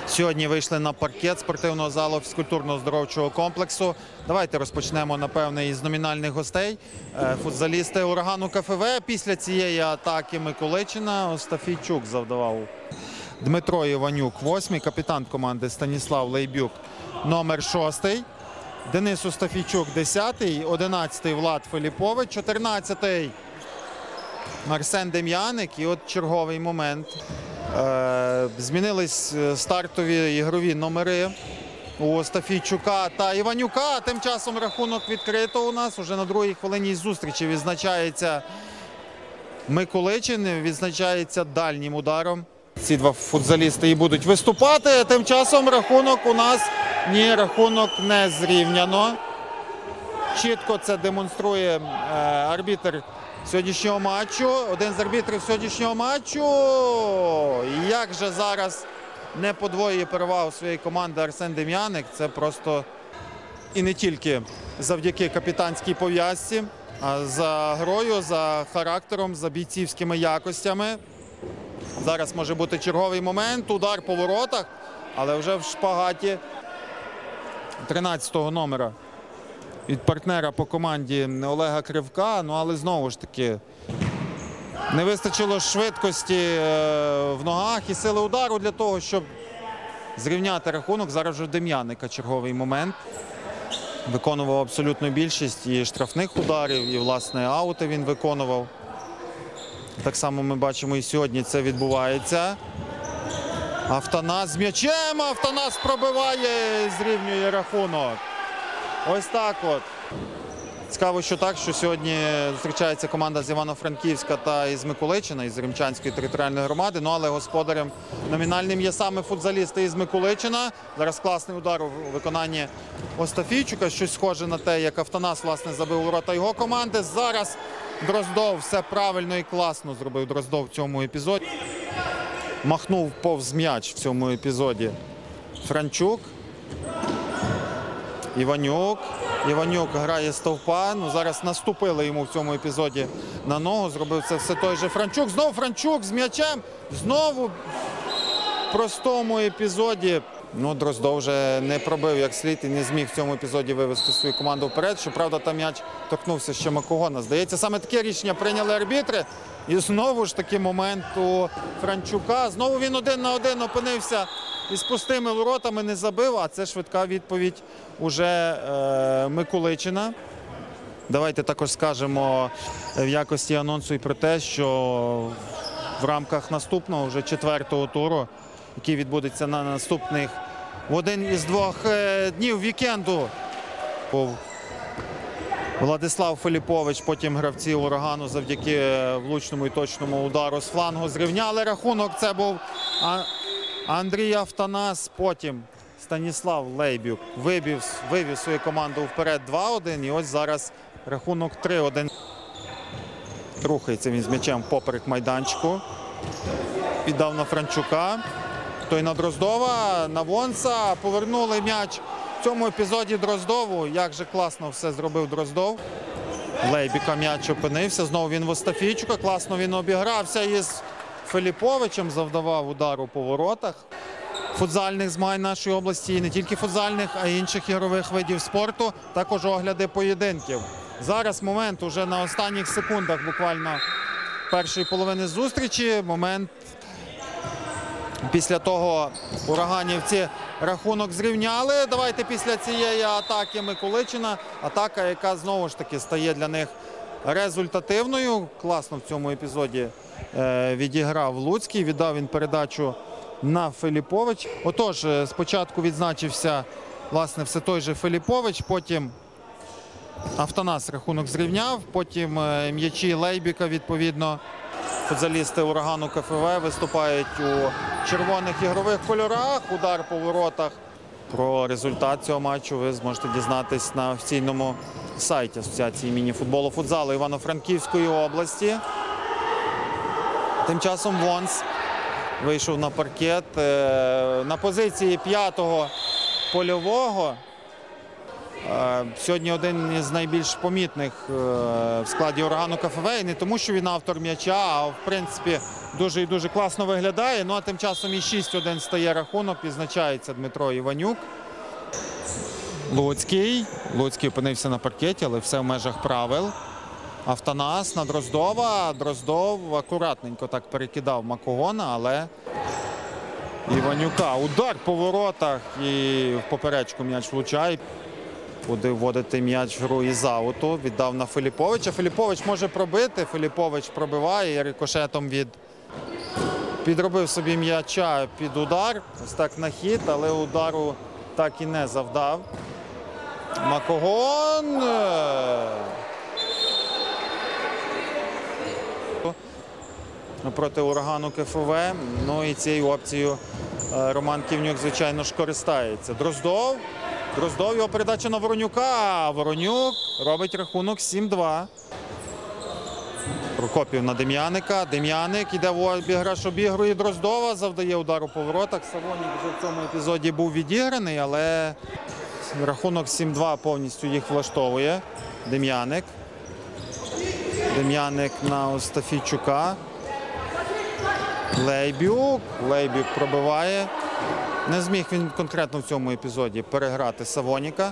Сьогодні вийшли на паркет спортивного залу фізкультурно-оздоровчого комплексу. Давайте розпочнемо, напевне, із номінальних гостей. Футзалісти «Урагану КФВ». Після цієї атаки Миколичина Остафійчук завдавав. Дмитро Іванюк – 8-й, капітан команди Станіслав Лейбюк – номер 6-й. Денис Остафійчук – 10-й, 11-й Влад Филіпович, 14-й Арсен Дем'яник. І от черговий момент. Змінились стартові ігрові номери у Остафійчука та Іванюка. Тим часом рахунок відкрито у нас. Уже на другій хвилині зустрічі відзначається Миколичин, відзначається дальнім ударом. Ці два футзалісти і будуть виступати. Тим часом рахунок у нас рахунок не зрівняно. Чітко це демонструє арбітр сьогоднішнього матчу. Один з арбітрів сьогоднішнього матчу. Як же зараз не подвоює перевагу своєї команди Арсен Дем'яник. Це просто і не тільки завдяки капітанській пов'язці, а за грою, за характером, за бійцівськими якостями. Зараз може бути черговий момент. Удар по воротах, але вже в шпагаті 13-го номера від партнера по команді Олега Кривка. Ну, але знову ж таки не вистачило швидкості в ногах і сили удару для того, щоб зрівняти рахунок. Зараз вже в Дем'яника черговий момент. Виконував абсолютну більшість і штрафних ударів, і, власне, аути він виконував. Так само ми бачимо і сьогодні це відбувається. Автонас з м'ячем. Автонас пробиває, зрівнює рахунок. Ось так от. Цікаво, що так, що сьогодні зустрічається команда з Івано-Франківська та із Миколичина, із Римчанської територіальної громади. Ну, але господарем номінальним є саме футзалісти із Миколичина. Зараз класний удар у виконанні Остафійчука. Щось схоже на те, як Автонас, власне, забив ворота його команди. Зараз Дроздов все правильно і класно зробив Дроздов в цьому епізоді. Махнув повз м'яч в цьому епізоді Франчук. Іванюк. Іванюк грає стовпа. Ну, зараз наступили йому в цьому епізоді на ногу. Зробив це все той же Франчук. Знову Франчук з м'ячем. Знову в простому епізоді. Ну, Дроздов вже не пробив як слід і не зміг в цьому епізоді вивести свою команду вперед. Щоправда, там м'яч торкнувся ще Макогона. Здається, саме таке рішення прийняли арбітри. І знову ж таки момент у Франчука. Знову він 1 на 1 опинився із пустими воротами, не забив. А це швидка відповідь уже Миколичина. Давайте також скажемо в якості анонсу і про те, що в рамках наступного, вже 4-го туру, який відбудеться на наступних в один із 2 днів вікенду, був Владислав Филіпович, потім гравці «Урагану» завдяки влучному і точному удару з флангу зрівняли рахунок. Це був Андрій Автонас, потім Станіслав Лейбюк вивів свою команду вперед 2-1. І ось зараз рахунок 3-1. Рухається він з м'ячем поперек майданчику. Піддав на Франчука. Той на Дроздова, на Вонса. Повернули м'яч в цьому епізоді Дроздову. Як же класно все зробив Дроздов. Лейбіка м'яч опинився. Знову він в Остафійчука. Класно він обігрався із Филіповичем. Завдавав удару по воротах. Футзальних змагань нашої області. І не тільки футзальних, а й інших ігрових видів спорту. Також огляди поєдинків. Зараз момент уже на останніх секундах буквально першої половини зустрічі. Момент після того ураганівці рахунок зрівняли. Давайте після цієї атаки Миколичина. Атака, яка знову ж таки стає для них результативною. Класно в цьому епізоді відіграв Луцький. Віддав він передачу на Филіпович. Отож, спочатку відзначився, власне, все той же Филіпович. Потім Автонас рахунок зрівняв. Потім м'ячі Лейбіка, відповідно. Футзалісти «Урагану КФВ» виступають у червоних ігрових кольорах. Удар по воротах. Про результат цього матчу ви зможете дізнатись на офіційному сайті Асоціації міні-футболу футзалу Івано-Франківської області. Тим часом Вонс вийшов на паркет на позиції 5-го польового. Сьогодні один із найбільш помітних в складі Урагану КФВ. І не тому, що він автор м'яча, а в принципі дуже і дуже класно виглядає. Ну а тим часом і 6-1 стає рахунок, відзначається Дмитро Іванюк. Луцький опинився на паркеті, але все в межах правил. Автонас на Дроздова. Дроздов акуратненько так перекидав Макогона, але Іванюка. Удар по воротах і в поперечку м'яч влучає. Буде вводити м'яч в гру із ауту. Віддав на Филіповича. Филіпович може пробити. Филіпович пробиває рикошетом підробив собі м'яча під удар. Ось так на хід, але удару так і не завдав. Макогон. Проти Урагану КФВ. Ну і цією опцією Роман Ківнюк, звичайно ж, користається. Дроздов. Дроздов, його передача на Воронюка. Воронюк робить рахунок 7-2. Прокопів на Дем'яника. Дем'яник іде в обіграш, обігрує Дроздова, завдає удару по воротах. Савонік вже в цьому епізоді був відіграний, але рахунок 7-2 повністю їх влаштовує. Дем'яник. Дем'яник на Остафійчука. Лейбюк. Лейбюк пробиває. Не зміг він конкретно в цьому епізоді переграти Савоніка.